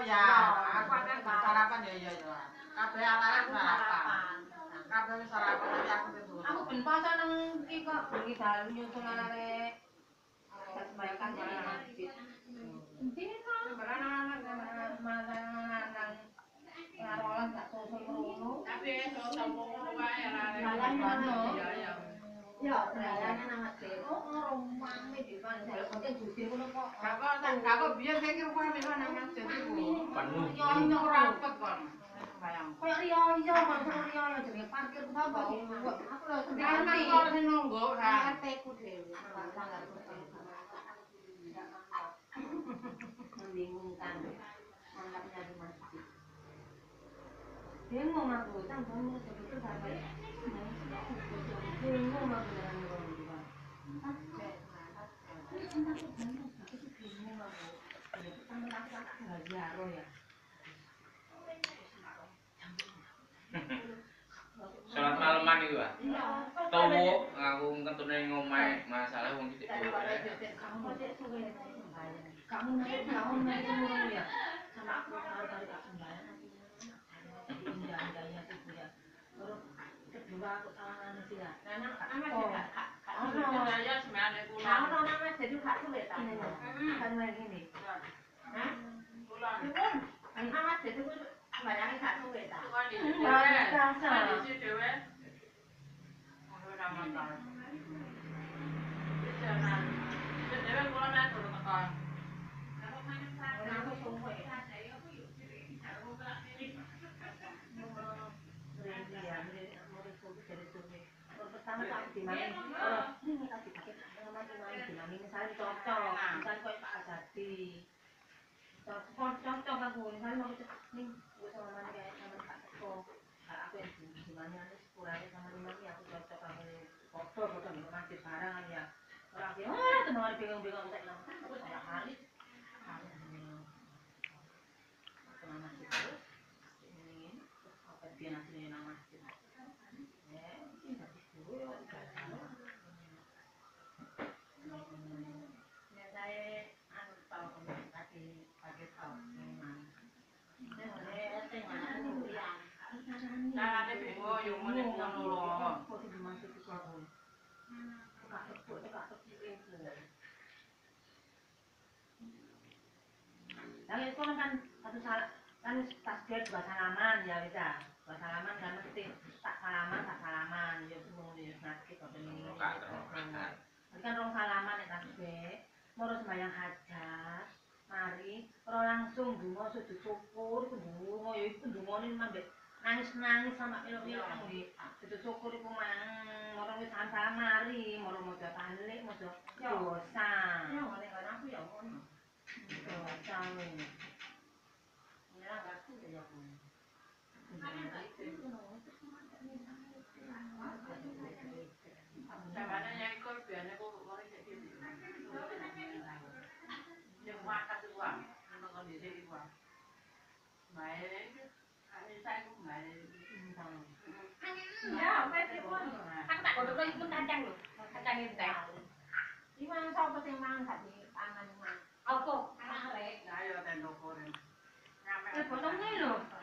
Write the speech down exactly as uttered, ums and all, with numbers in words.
ya. Aku kan sarapan ya ya ya. Kabeh arek sarapan. Kabeh wis sarapan tapi aku tidur. Aku ben poso nang iki kok bengi dalu nyusul arek. Sak sembahyang jalan masjid. Dino anak-anak nang ngarolan tak susul merono. Tapi esuk sombong wae arek. Ya ya. Ya, rayane nang masjid. Oh, rumane di mana? Saya penting jujur ngono kok. Kakak tak kakak biar saya kira rumah memang nang masjid iku. Penuh. Yo nyok rapet kon. Bayang. Kayak riyo iya, kok riyo ya jenenge parkir ku apa sih? Aku lho Jangan sendiri. kok sing nunggu kan. R T ku dhewe. Membingungkan. Mantapnya di masjid. Bingung aku, tanggung betul sampai. Bingung aku dengan orang itu. Salat malaman iku, Pak. Tuwuk aku ketune ngomahe masalah wong titik tuwuk. Kamu nanti kamu nanti ngono ya. Sama aku kali tak sembahyang. Jangan-jangan itu ya. Terus kedua aku tangan sih ya. Nah, amat ya. Oh, ya semane kula. Kamu nama jadi hak sulit ta. Kan begini. Hah? Kula. Amat jadi banyak hak sulit ta. Kula di sini dhewe. Ora masalah. Jangan. Dhewe kula nek durung tekan. Aku suwe. Pertama tak dimani, ini tak dipakai sama dimani, dimani misalnya cocok, misalnya kau tak jadi, cocok cocok aku, misalnya mau cocok nih, gue sama mani kayak sama tak cocok, aku yang dimani ada sekurangnya sama dimani aku cocok kamu foto foto di masjid barang ya, orang dia, oh teman bingung-bingung tak hilang, aku salah kali, aku nama masjid terus, ini apa dia nasinya nama masjid. Nah, ada bingung yo ngene ngono lho. Kok dimasuk ke aku. Tak tepuk, tak tepuk itu. Yang itu kan satu salah kan tasbih dua salaman ya bisa. Dua salaman kan mesti tak salaman tak salaman ya semua ya sakit kok ini. Tapi kan rong salaman ya tasbih. Mau sembahyang hajat. Mari ora langsung donga sujud syukur iku donga ya iku dongane mambek nangis-nangis sama ilo-ilo nggih. Sujud syukur iku mang ora wis salam mari, moro maca tahlil, maca dosa. Ya ngene kan aku ya ngono. Dosa ngene. Ya aku ya aku. Samane yang ikut biane kok ora jadi. Yang makan uang, nang kondisi uang. Baik, ani saya ku baik. Ya, wes pun. Aku tak godhog iku kacang lho. Kacang entek. Iki mang sapa sing mang gak dipangan mang. Apa? Arek. Ya yo tendo koreng. Nyampe. Ya bolonge lho.